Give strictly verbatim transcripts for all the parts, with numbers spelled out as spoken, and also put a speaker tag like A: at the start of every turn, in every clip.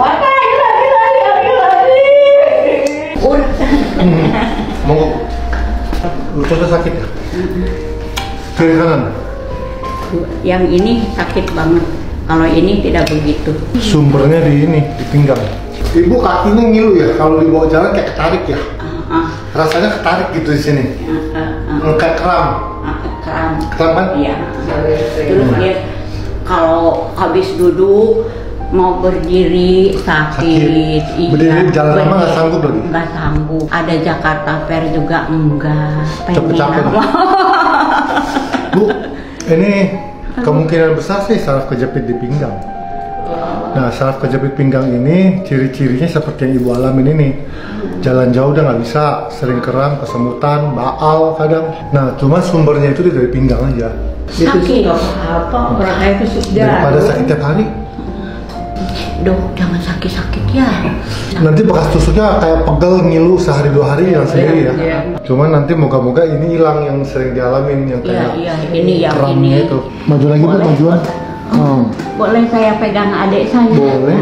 A: Mau lututnya sakit ya? Kiri kanan?
B: Yang ini sakit banget. Kalau ini tidak begitu.
A: Sumbernya di ini, di pinggang. Ibu kakinya ngilu ya? Kalau dibawa jalan kayak ketarik ya?
B: Uh, uh.
A: Rasanya ketarik gitu di sini.
B: Uh, uh, uh.
A: Kayak kram.
B: Uh, kram.
A: Kram kan?
B: Iya. Terus dia kalau habis duduk mau berdiri sakit,
A: sakit. Berdiri
B: iya.
A: jalan lama nggak sanggup lagi?
B: Nggak sanggup. Ada Jakarta Fair juga enggak.
A: Capek-capek. Bu, ini kemungkinan besar sih saraf kejepit di pinggang. Nah, saraf kejepit pinggang ini ciri-cirinya seperti yang ibu alamin ini. Jalan jauh udah nggak bisa, sering kram, kesemutan, baal kadang. Nah, cuma sumbernya itu dari pinggang aja.
B: Sakit apa? Orang kayak tusuk jarum.
A: Daripada sakit tiap hari.
B: Dok, jangan sakit-sakit ya.
A: Nanti bekas tusuknya kayak pegel, ngilu sehari dua hari hilang sendiri ya.
B: Iya.
A: Cuman nanti moga-moga ini hilang yang sering dialamin yang kayak
B: Iya, iya, ini yang
A: kramnya
B: ini.
A: itu. Maju lagi Bu, majuan. Hmm.
B: Boleh saya pegang adik saya?
A: Boleh.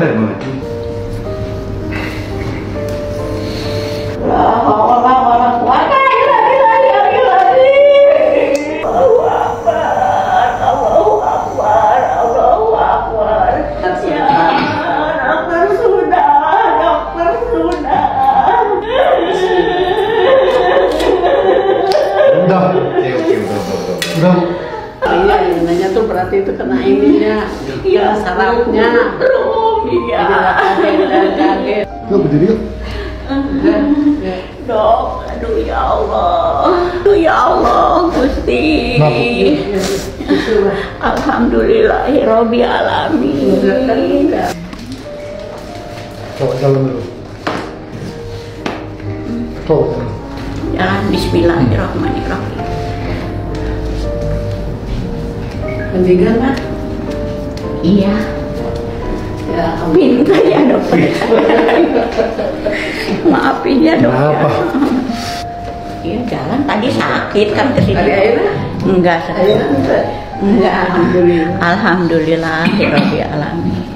A: Udah. Udah Bu.
C: Iya, ininya tuh berarti itu kena ininya, ya sarafnya.
B: Iya.
C: Kaget.
A: Yuk berdiri yuk.
B: Dok, aduh ya Allah, aduh ya Allah, Gusti. Alhamdulillahirobbil alamin.
A: Coba jalan dulu. Coba.
B: Jalan Bismillahirrahmanirrahim.
C: Mendingan mah?
B: Iya.
C: Ya,
B: Minta ya dokter. Maafin ya dokter.
A: Apa?
B: Iya jalan tadi sakit kan kesini.
C: Tadi akhirnya?
B: Enggak sakit.
C: Akhirnya
B: Enggak.
C: Alhamdulillah.
B: Alhamdulillahirobbil alamin.